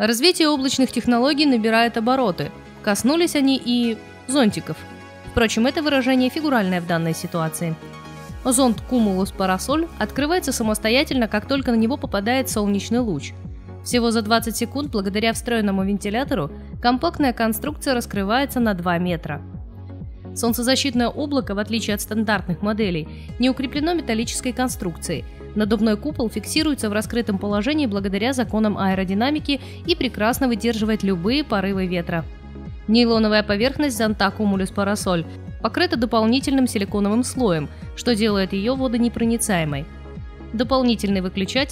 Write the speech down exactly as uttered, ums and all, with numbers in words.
Развитие облачных технологий набирает обороты. Коснулись они и зонтиков. Впрочем, это выражение фигуральное в данной ситуации. Зонт Cumulus Parasol открывается самостоятельно, как только на него попадает солнечный луч. Всего за двадцать секунд, благодаря встроенному вентилятору, компактная конструкция раскрывается на два метра. Солнцезащитное облако, в отличие от стандартных моделей, не укреплено металлической конструкцией. Надувной купол фиксируется в раскрытом положении благодаря законам аэродинамики и прекрасно выдерживает любые порывы ветра. Нейлоновая поверхность зонта Cumulus Parasol покрыта дополнительным силиконовым слоем, что делает ее водонепроницаемой. Дополнительный выключатель